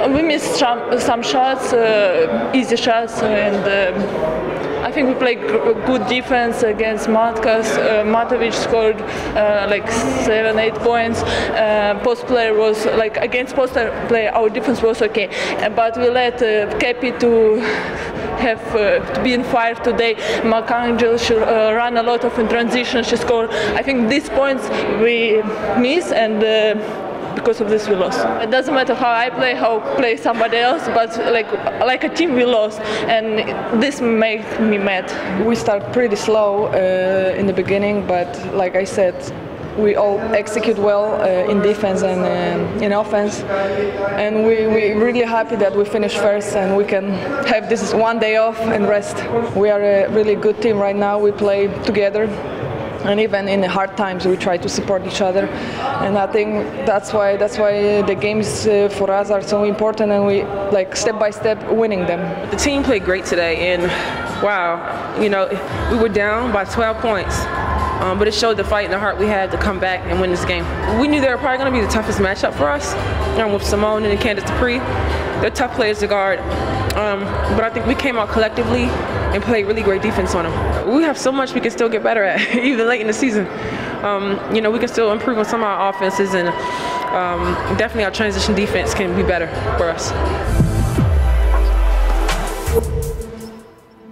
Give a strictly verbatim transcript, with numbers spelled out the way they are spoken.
we missed some, some shots, uh, easy shots, and uh, I think we played good defense against Matkas. Uh, Matovic scored uh, like seven, eight points. Uh, post player was like against post player, our defense was okay, uh, but we let uh, Kepi to have uh, to be in fire today. Makangel should uh, run a lot of in transition. She scored. I think these points we miss, and uh, because of this we lost. It doesn't matter how I play, how play somebody else, but like like a team we lost, and this made me mad. We start pretty slow uh, in the beginning, but like I said, we all execute well uh, in defense and uh, in offense, and we we really happy that we finish first and we can have this one day off and rest. We are a really good team right now. We play together. And even in the hard times, we try to support each other, and I think that's why that's why the games uh, for us are so important, and we like step by step winning them. The team played great today, and wow, you know, we were down by twelve points, um, but it showed the fight and the heart we had to come back and win this game. We knew they were probably going to be the toughest matchup for us, um, with Simone and Candace Dupree. They're tough players to guard, um, but I think we came out collectively and played really great defense on them. We have so much we can still get better at, even late in the season. Um, you know, we can still improve on some of our offenses, and um, definitely our transition defense can be better for us.